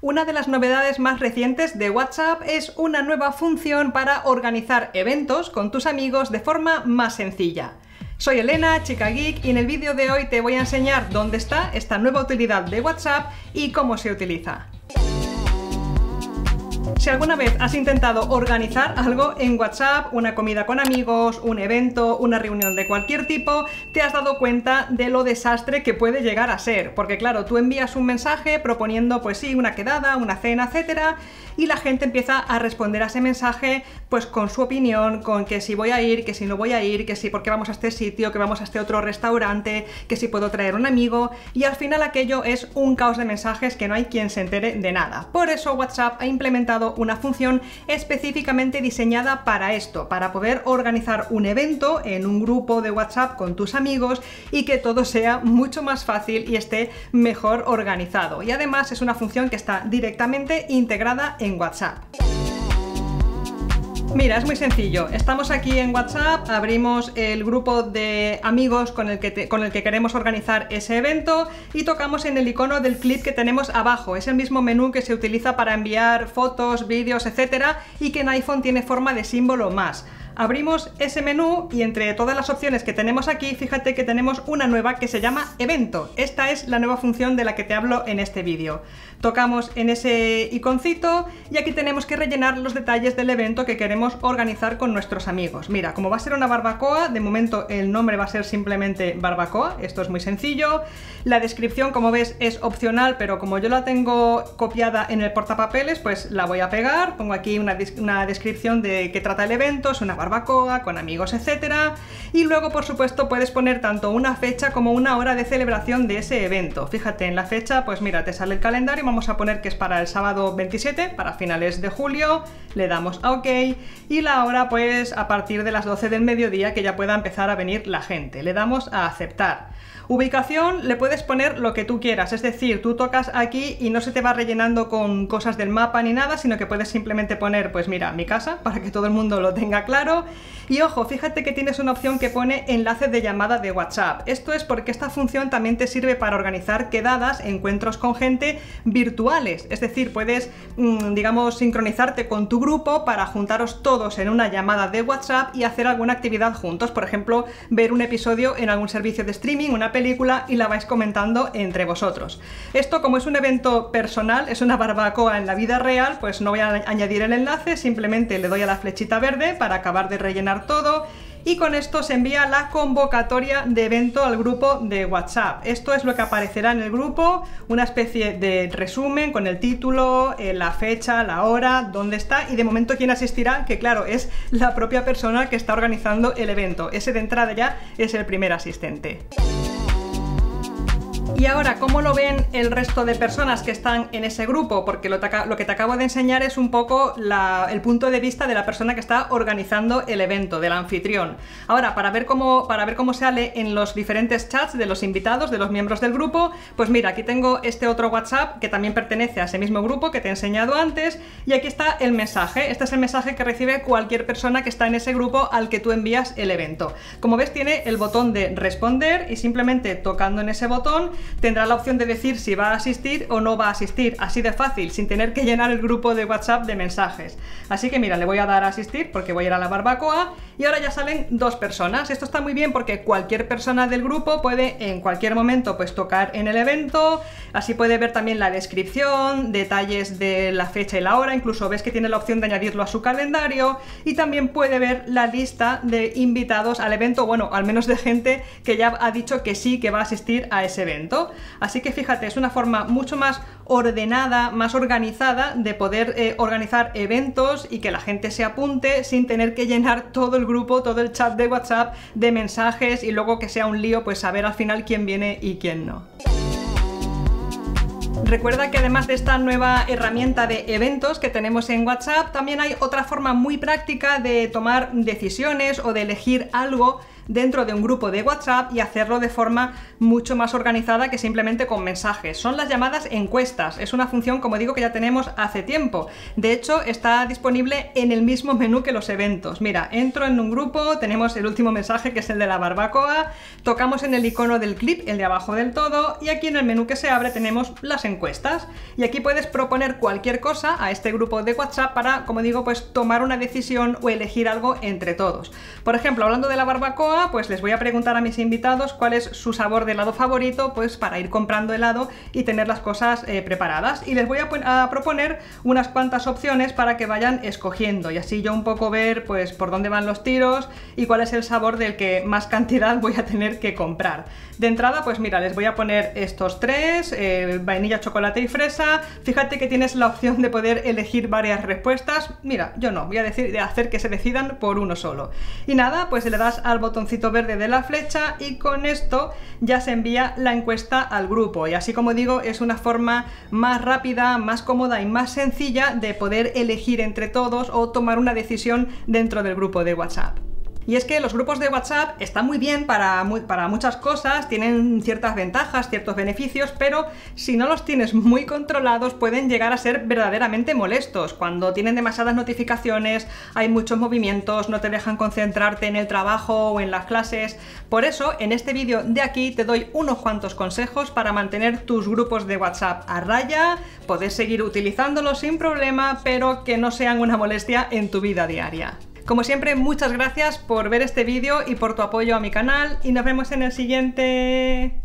Una de las novedades más recientes de WhatsApp es una nueva función para organizar eventos con tus amigos de forma más sencilla. Soy Elena, Chica Geek, y en el vídeo de hoy te voy a enseñar dónde está esta nueva utilidad de WhatsApp y cómo se utiliza. Si alguna vez has intentado organizar algo en WhatsApp, una comida con amigos, un evento, una reunión de cualquier tipo, te has dado cuenta de lo desastre que puede llegar a ser. Porque claro, tú envías un mensaje proponiendo, pues sí, una quedada, una cena, etcétera, y la gente empieza a responder a ese mensaje pues con su opinión, con que si voy a ir, que si no voy a ir, que si porque vamos a este sitio, que vamos a este otro restaurante, que si puedo traer un amigo, y al final aquello es un caos de mensajes que no hay quien se entere de nada. Por eso WhatsApp ha implementado una función específicamente diseñada para esto, para poder organizar un evento en un grupo de WhatsApp con tus amigos y que todo sea mucho más fácil y esté mejor organizado. Y además es una función que está directamente integrada en WhatsApp. Mira, es muy sencillo. Estamos aquí en WhatsApp, abrimos el grupo de amigos con el que queremos organizar ese evento y tocamos en el icono del clip que tenemos abajo. Es el mismo menú que se utiliza para enviar fotos, vídeos, etcétera, y que en iPhone tiene forma de símbolo más. Abrimos ese menú y entre todas las opciones que tenemos aquí, fíjate que tenemos una nueva que se llama Evento. Esta es la nueva función de la que te hablo en este vídeo. Tocamos en ese iconcito y aquí tenemos que rellenar los detalles del evento que queremos organizar con nuestros amigos. Mira, como va a ser una barbacoa, de momento el nombre va a ser simplemente barbacoa, esto es muy sencillo. La descripción, como ves, es opcional, pero como yo la tengo copiada en el portapapeles, pues la voy a pegar. Pongo aquí una descripción de qué trata el evento, es una barbacoa, con amigos, etcétera. Y luego, por supuesto, puedes poner tanto una fecha como una hora de celebración de ese evento. Fíjate, en la fecha, pues mira, te sale el calendario, vamos a poner que es para el sábado 27, para finales de julio, le damos a OK, y la hora, pues a partir de las 12 del mediodía, que ya pueda empezar a venir la gente. Le damos a aceptar. Ubicación, le puedes poner lo que tú quieras, es decir, tú tocas aquí y no se te va rellenando con cosas del mapa ni nada, sino que puedes simplemente poner, pues mira, mi casa, para que todo el mundo lo tenga claro. Y ojo, fíjate que tienes una opción que pone enlace de llamada de WhatsApp. Esto es porque esta función también te sirve para organizar quedadas, encuentros con gente virtuales, es decir, puedes, digamos, sincronizarte con tu grupo para juntaros todos en una llamada de WhatsApp y hacer alguna actividad juntos, por ejemplo, ver un episodio en algún servicio de streaming, una película, y la vais comentando entre vosotros. Esto, como es un evento personal, es una barbacoa en la vida real, pues no voy a añadir el enlace, simplemente le doy a la flechita verde para acabar de rellenar todo. Y con esto se envía la convocatoria de evento al grupo de WhatsApp. Esto es lo que aparecerá en el grupo, una especie de resumen con el título, la fecha, la hora, dónde está y de momento quién asistirá, que claro, es la propia persona que está organizando el evento. Ese de entrada ya es el primer asistente. Y ahora, ¿cómo lo ven el resto de personas que están en ese grupo? Porque lo que te acabo de enseñar es un poco el punto de vista de la persona que está organizando el evento, del anfitrión. Ahora, para ver cómo sale en los diferentes chats de los invitados, de los miembros del grupo, pues mira, aquí tengo este otro WhatsApp que también pertenece a ese mismo grupo que te he enseñado antes, y aquí está el mensaje. Este es el mensaje que recibe cualquier persona que está en ese grupo al que tú envías el evento. Como ves, tiene el botón de responder y simplemente tocando en ese botón tendrá la opción de decir si va a asistir o no va a asistir, así de fácil, sin tener que llenar el grupo de WhatsApp de mensajes. Así que mira, le voy a dar a asistir porque voy a ir a la barbacoa y ahora ya salen dos personas. Esto está muy bien porque cualquier persona del grupo puede en cualquier momento pues tocar en el evento, así puede ver también la descripción, detalles de la fecha y la hora, incluso ves que tiene la opción de añadirlo a su calendario y también puede ver la lista de invitados al evento, bueno, al menos de gente que ya ha dicho que sí, que va a asistir a ese evento. Así que fíjate, es una forma mucho más ordenada, más organizada de poder organizar eventos y que la gente se apunte sin tener que llenar todo el grupo, todo el chat de WhatsApp de mensajes y luego que sea un lío pues saber al final quién viene y quién no. Recuerda que además de esta nueva herramienta de eventos que tenemos en WhatsApp, también hay otra forma muy práctica de tomar decisiones o de elegir algo dentro de un grupo de WhatsApp y hacerlo de forma mucho más organizada que simplemente con mensajes. Son las llamadas encuestas. Es una función, como digo, que ya tenemos hace tiempo. De hecho, está disponible en el mismo menú que los eventos. Mira, entro en un grupo, tenemos el último mensaje que es el de la barbacoa, tocamos en el icono del clip, el de abajo del todo, y aquí en el menú que se abre tenemos las encuestas. Y aquí puedes proponer cualquier cosa a este grupo de WhatsApp para, como digo, pues tomar una decisión o elegir algo entre todos. Por ejemplo, hablando de la barbacoa, pues les voy a preguntar a mis invitados cuál es su sabor de helado favorito, pues para ir comprando helado y tener las cosas preparadas. Y les voy a proponer unas cuantas opciones para que vayan escogiendo y así yo un poco ver pues por dónde van los tiros y cuál es el sabor del que más cantidad voy a tener que comprar. De entrada, pues mira, les voy a poner estos tres, vainilla, chocolate y fresa. Fíjate que tienes la opción de poder elegir varias respuestas. Mira, yo no, voy a hacer que se decidan por uno solo. Y nada, pues le das al botoncito verde de la flecha y con esto ya se envía la encuesta al grupo. Y así, como digo, es una forma más rápida, más cómoda y más sencilla de poder elegir entre todos o tomar una decisión dentro del grupo de WhatsApp. Y es que los grupos de WhatsApp están muy bien para muchas cosas, tienen ciertas ventajas, ciertos beneficios, pero si no los tienes muy controlados pueden llegar a ser verdaderamente molestos. Cuando tienen demasiadas notificaciones, hay muchos movimientos, no te dejan concentrarte en el trabajo o en las clases. Por eso, en este vídeo de aquí te doy unos cuantos consejos para mantener tus grupos de WhatsApp a raya, poder seguir utilizándolos sin problema, pero que no sean una molestia en tu vida diaria. Como siempre, muchas gracias por ver este vídeo y por tu apoyo a mi canal y nos vemos en el siguiente.